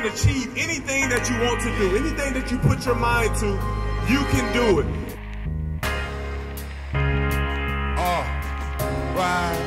can achieve anything that you want to do. Anything that you put your mind to, you can do it. Right.